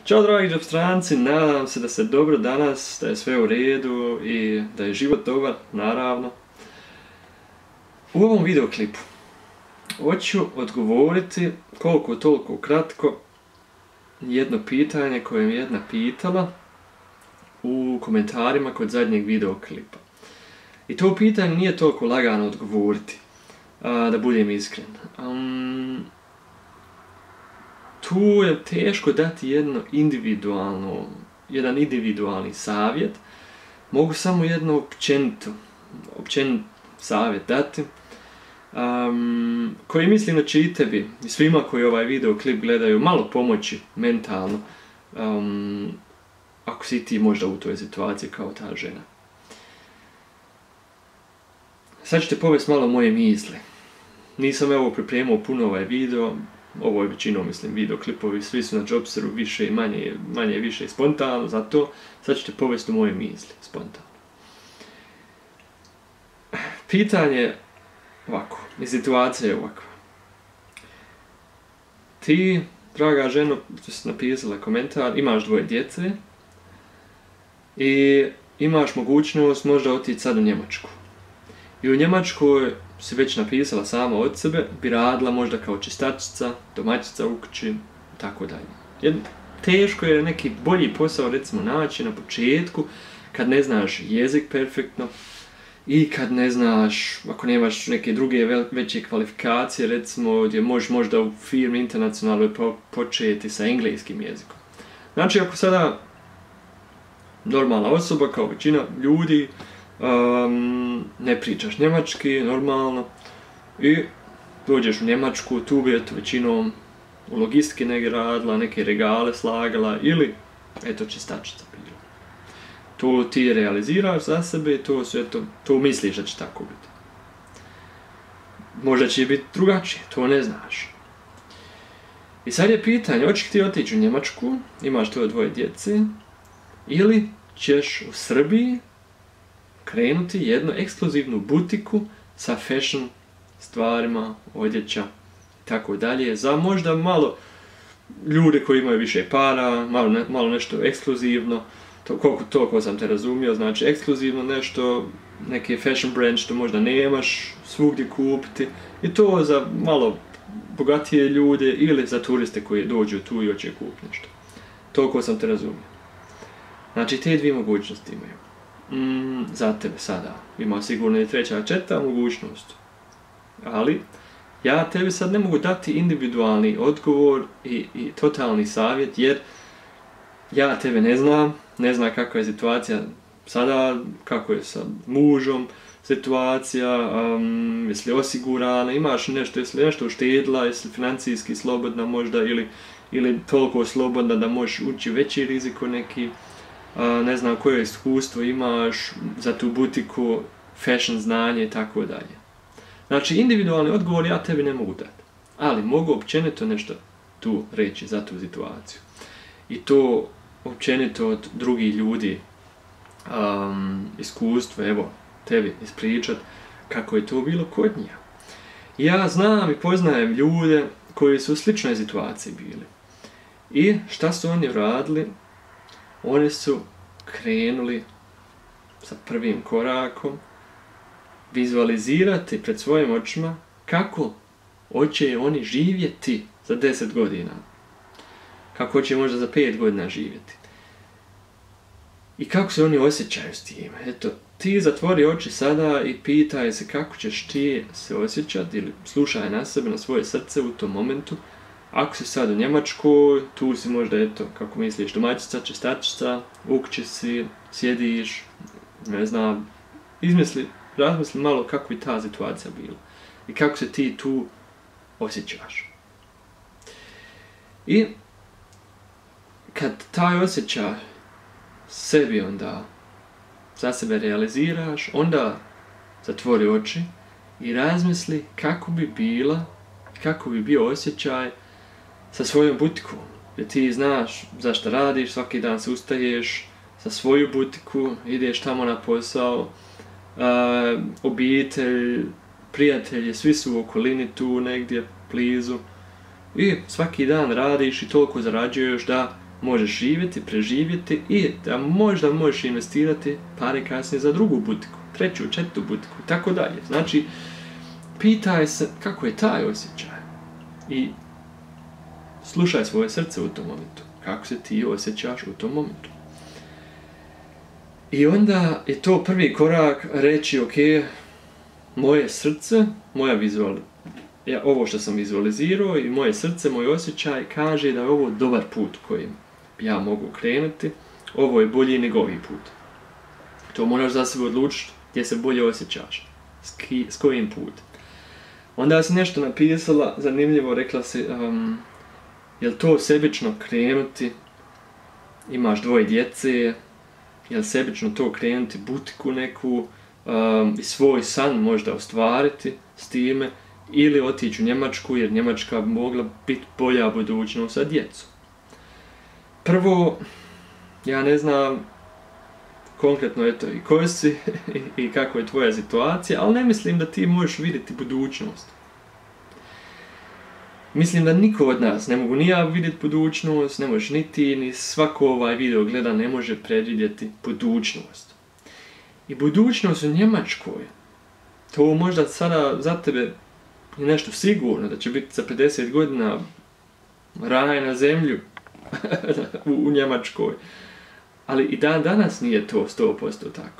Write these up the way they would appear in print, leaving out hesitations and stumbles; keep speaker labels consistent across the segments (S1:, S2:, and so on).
S1: Ćao dragi džepstranci, nadam se da ste dobro danas, da je sve u redu i da je život dobar, naravno. U ovom videoklipu hoću odgovoriti koliko toliko kratko jedno pitanje koje mi je jedna pitala u komentarima kod zadnjeg videoklipa. I to pitanje nije toliko lagano odgovoriti, da budem iskren. Tu je teško dati jedan individualni savjet. Mogu samo jedno općenit savjet dati, koji mislim da će i tebi i svima koji ovaj videoklip gledaju malo pomoći mentalno, ako si ti možda u toj situaciji kao ta žena. Sad ću te povesti malo moje misli. Nisam evo pripremao puno ovaj video, ovo je većinom, mislim, videoklipovi, svi su na Jobsteru, više i manje više i spontano, zato sad ću te povesti u moje misli, spontano. Pitanje je ovako, i situacija je ovakva. Ti, draga ženo, što si napisala komentar, imaš 2 djece i imaš mogućnost možda otići sad u Njemačku. I u Njemačkoj si već napisala sama od sebe, bi radila možda kao čistačica, domaćica u kući, tako dalje. Teško je neki bolji posao recimo naći na početku, kad ne znaš jezik perfektno i kad ne znaš, ako nemaš neke druge veće kvalifikacije, recimo gdje možeš možda u firmi internacionalnoj početi sa engleskim jezikom. Znači ako sada normalna osoba kao većina ljudi, ne pričaš njemački, normalno, i dođeš u Njemačku, tu bi eto većinom u logistiki negdje radila, neke regale slagala ili eto čistačica bila. To ti realiziraš za sebe i to misliš da će tako biti. Možda će biti drugačije, to ne znaš. I sad je pitanje, hoćeš ti otići u Njemačku, imaš to 2 djece, ili ćeš u Srbiji krenuti jednu ekskluzivnu butiku sa fashion stvarima, odjeća i tako dalje, za možda malo ljude koji imaju više para, malo nešto ekskluzivno, toliko sam te razumio, znači ekskluzivno nešto, neki fashion brand što možda nemaš svugdje kupiti, i to za malo bogatije ljude ili za turiste koji dođu tu i hoće kupiti nešto. Toliko sam te razumio. Znači te 2 mogućnosti imaju. Za tebe sada ima sigurno i 3. i 4. mogućnost, ali ja tebi sad ne mogu dati individualni odgovor i totalni savjet, jer ja tebe ne znam kakva je situacija sada, kako je sa mužom situacija, jesi li osigurana, imaš nešto, jesi li nešto uštedila, jesi li financijski slobodna možda, ili toliko slobodna da možeš ući veći rizik u neki, ne znam koje iskustvo imaš za tu butiku, fashion znanje i tako dalje. Znači, individualni odgovor ja tebi ne mogu dati, ali mogu općenito nešto tu reći za tu situaciju. I to općenito od drugih ljudi iskustvo, evo, tebi ispričat kako je to bilo kod njih. Ja znam i poznajem ljude koji su u sličnoj situaciji bili. I šta su oni radili? Oni su krenuli sa prvim korakom vizualizirati pred svojim očima kako hoće oni živjeti za 10 godina. Kako će možda za 5 godina živjeti. I kako se oni osjećaju s tim. Eto, ti zatvori oči sada i pitaj se kako ćeš ti se osjećati, ili slušaj na sebe, na svoje srce u tom momentu. Ako si sad u Njemačkoj, tu si možda, eto, kako misliš, domaćica, čistačica, u kući si, sjediš, ne znam, razmisli malo kako bi ta situacija bila i kako se ti tu osjećaš. I kad taj osjećaj sebi onda za sebe realiziraš, onda zatvori oči i razmisli kako bi bila, kako bi bio osjećaj sa svojom butikom, gdje ti znaš zašto radiš, svaki dan se ustaješ za svoju butiku, ideš tamo na posao, obitelj, prijatelji, svi su u okolini tu negdje blizu i svaki dan radiš i toliko zarađuješ da možeš živjeti, preživjeti i da možda možeš investirati pare kasnije za drugu butiku, treću, četvrtu butiku i tako dalje. Znači, pitaj se kako je taj osjećaj i slušaj svoje srce u tom momentu. Kako se ti osjećaš u tom momentu. I onda je to prvi korak reći, ok, moje srce, ovo što sam vizualizirao i moje srce, moj osjećaj kaže da je ovo dobar put kojim ja mogu krenuti, ovo je bolji nego ovaj put. To moraš za sebe odlučiti gdje se bolje osjećaš, s kojim put. Onda si nešto napisala, zanimljivo, rekla si, je li to sebično krenuti, imaš 2 djece, je li sebično to krenuti butiku neku i svoj san možda ostvariti s time, ili otići u Njemačku jer Njemačka bi mogla biti bolja budućnost za djecu. Prvo, ja ne znam konkretno eto i ko si i kako je tvoja situacija, ali ne mislim da ti možeš vidjeti budućnost. Mislim da niko od nas, ne mogu ni ja vidjeti budućnost, ne možeš ni ti, ni svako ovaj video gleda ne može predvidjeti budućnost. I budućnost u Njemačkoj, to možda sada za tebe je nešto sigurno, da će biti za 50 godina raj na zemlju u Njemačkoj. Ali i dan danas nije to 100% tako.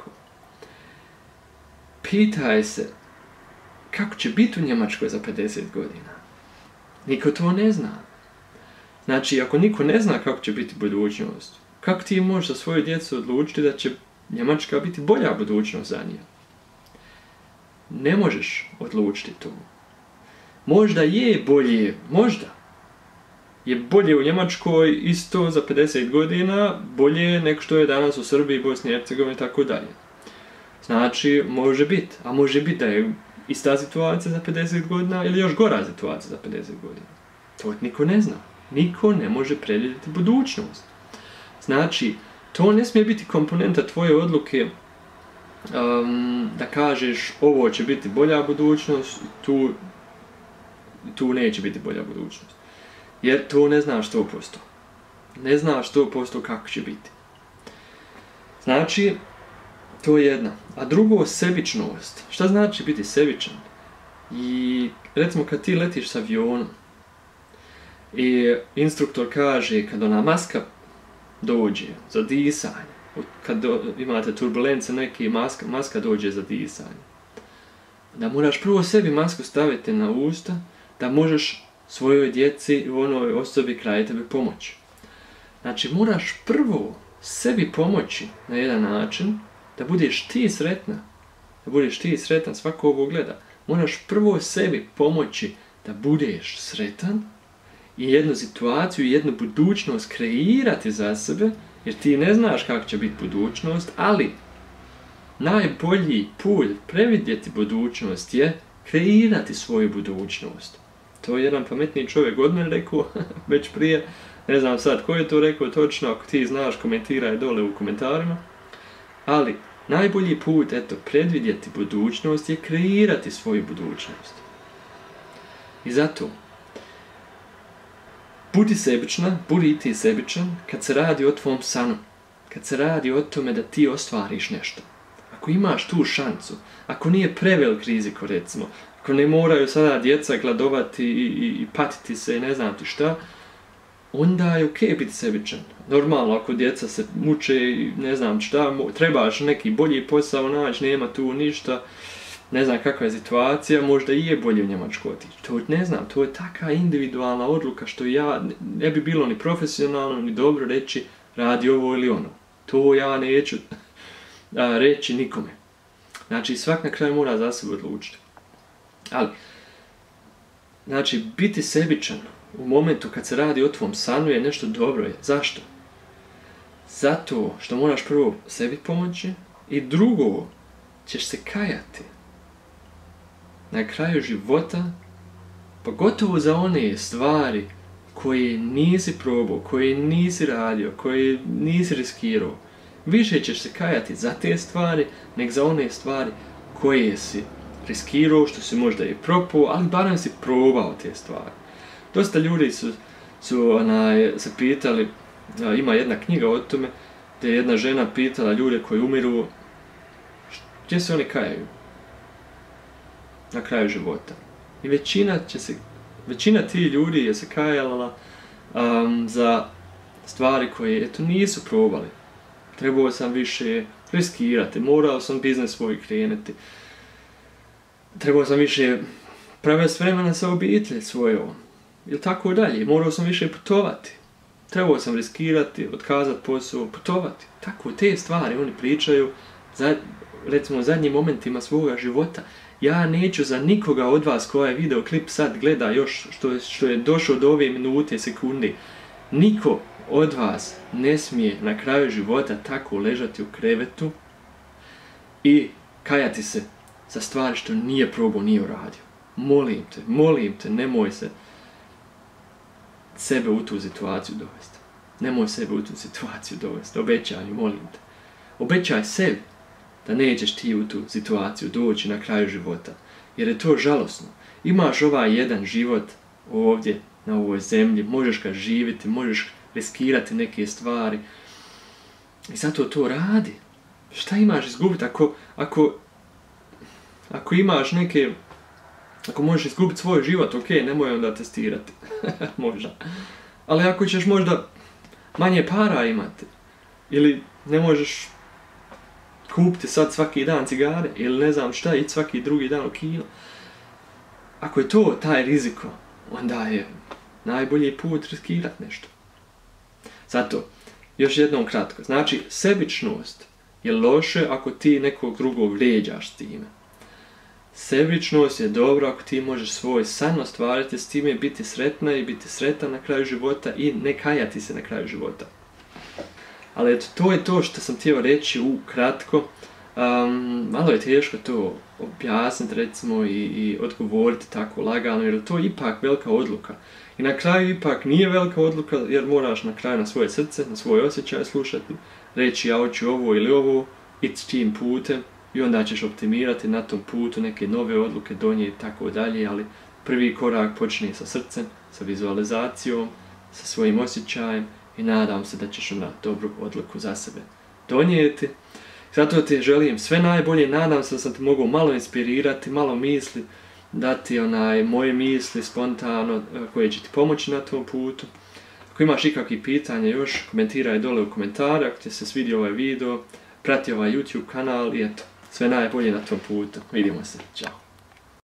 S1: Pitaj se kako će biti u Njemačkoj za 50 godina. Niko to ne zna. Znači, ako niko ne zna kako će biti budućnost, kako ti možeš za svoju djecu odlučiti da će Njemačka biti bolja budućnost za nje? Ne možeš odlučiti to. Možda je bolje, možda je bolje u Njemačkoj isto za 50 godina, bolje nego što je danas u Srbiji, Bosni i Hercegovini i tako dalje. Znači, može biti, a može biti da je ista situacija za 50 godina ili još gora situacija za 50 godina. To niko ne zna. Niko ne može predvidjeti budućnost. Znači, to ne smije biti komponenta tvoje odluke da kažeš ovo će biti bolja budućnost, tu neće biti bolja budućnost. Jer to ne znaš 100%. Ne znaš 100% kako će biti. Znači, to je jedna. A drugo, sebičnost. Šta znači biti sebičan? I recimo kad ti letiš s avionom i instruktor kaže kad ona maska dođe za disanje, kad imate turbulence neke, maska dođe za disanje, da moraš prvo sebi masku staviti na usta, da možeš svojoj djeci i onoj osobi kraj tebe pomoći. Znači, moraš prvo sebi pomoći na jedan način da budeš ti sretna. Da budeš ti sretan, svako ovo gleda. Moraš prvo sebi pomoći da budeš sretan i jednu situaciju, jednu budućnost kreirati za sebe, jer ti ne znaš kako će biti budućnost, ali najbolji put previdjeti budućnost je kreirati svoju budućnost. To je jedan pametniji čovjek od mene rekao, već prije, ne znam sad ko je to rekao točno, ako ti znaš komentiraj dole u komentarima, ali najbolji put, eto, predvidjeti budućnost je kreirati svoju budućnost. I zato, budi sebična, budi i ti sebičan kad se radi o tvom sanu, kad se radi o tome da ti ostvariš nešto. Ako imaš tu šancu, ako nije prevelik rizik, recimo, ako ne moraju sada djeca gladovati i patiti se i ne znam ti šta, onda je okej biti sebičan. Normalno, ako djeca se muče i ne znam šta, trebaš neki bolji posao naći, nema tu ništa, ne znam kakva je situacija, možda i je bolje u Njemačku otići. To ne znam, to je taka individualna odluka što ja ne bi bilo ni profesionalno ni dobro reći radi ovo ili ono. To ja neću reći nikome. Znači, svak na kraju mora za sebe odlučiti. Ali, znači, biti sebičan u momentu kad se radi o tvom sanu je nešto dobro. Zašto? Zato što moraš prvo sebi pomoći i drugo, ćeš se kajati na kraju života, pogotovo za one stvari koje nisi probao, koje nisi radio, koje nisi riskirao. Više ćeš se kajati za te stvari, nek za one stvari koje si riskirao, što si možda i propao, ali barem si probao te stvari. Dosta ljudi su se pitali ima jedna knjiga o tome gdje je jedna žena pitala ljude koji umiru gdje se oni kajaju na kraju života. I većina tih ljudi je se kajala za stvari koje eto nisu probali. Trebao sam više riskirati, morao sam biznes svoj krenuti. Trebao sam više provesti vremena sa obitelji svojom. Ili tako dalje, morao sam više putovati. Trebao sam riskirati, otkazati posao, putovati. Tako, te stvari oni pričaju, recimo u zadnjim momentima svoga života. Ja neću za nikoga od vas koja je video klip sad gleda još što je došao do ove minute, sekundi. Niko od vas ne smije na kraju života tako ležati u krevetu i kajati se za stvari što nije probao, nije uradio. Molim te, nemoj se sebe u tu situaciju dovesti. Nemoj sebe u tu situaciju dovesti. Obećaj, molim te. Obećaj sebi da nećeš ti u tu situaciju doći na kraju života. Jer je to žalosno. Imaš ovaj jedan život ovdje, na ovoj zemlji, možeš ga živjeti, možeš riskirati neke stvari. I zato to radi. Šta imaš izgubiti ako imaš neke... Ako možeš izgubiti svoj život, ok, nemoj onda testirati. Možda. Ali ako ćeš možda manje para imati, ili ne možeš kupiti sad svaki dan cigare, ili ne znam šta, ići svaki drugi dan u kino. Ako je to taj riziko, onda je najbolji put riskirati nešto. Zato, još jednom kratko, znači sebičnost je loše ako ti nekog drugog vrijeđaš s time. Sebičnost je dobro ako ti možeš svoj san ostvariti, s time biti sretna i biti sretan na kraju života i ne kajati se na kraju života. Ali eto, to je to što sam htio reći ukratko. Malo je teško to objasniti recimo i odgovoriti tako lagano, jer to je ipak velika odluka. I na kraju ipak nije velika odluka, jer moraš na kraju na svoje srce, na svoje osjećaje slušati, reći ja hoću ovo ili ovo, ići tim putem i onda ćeš optimirati na tom putu neke nove odluke, donijeti i tako dalje, ali prvi korak počne sa srcem, sa vizualizacijom, sa svojim osjećajem i nadam se da ćeš onda dobru odluku za sebe donijeti. Zato ti želim sve najbolje, nadam se da sam te mogao malo inspirirati, malo misli, dati moje misli spontano koje će ti pomoći na tom putu. Ako imaš ikakvih pitanja još, komentiraj dole u komentare, ako ti se svidio ovaj video, prati ovaj YouTube kanal i eto, sve najbolje na tom putu. Vidimo se, čao.